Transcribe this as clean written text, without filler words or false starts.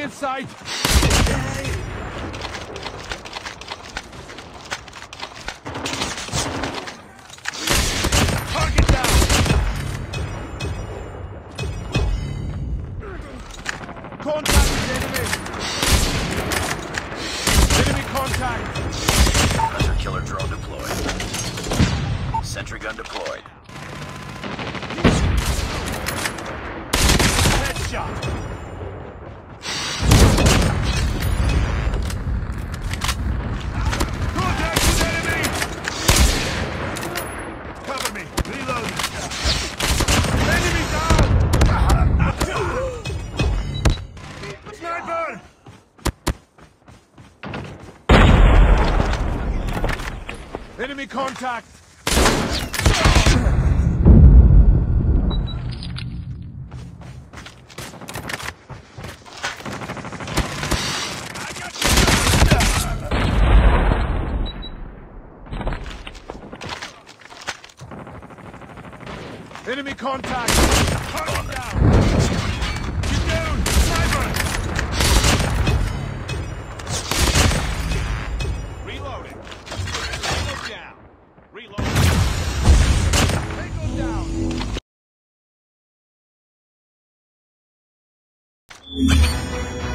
in sight! Target down! Contact with enemy! Enemy contact! Hunter-killer drone deployed. Sentry gun deployed. Headshot! Contact with enemy! Cover me! Reloading! Enemy down! Sniper! Enemy contact! Enemy contact! Target down! Get down! Sniper! Reloading! Tango down! Reloading! Tango down!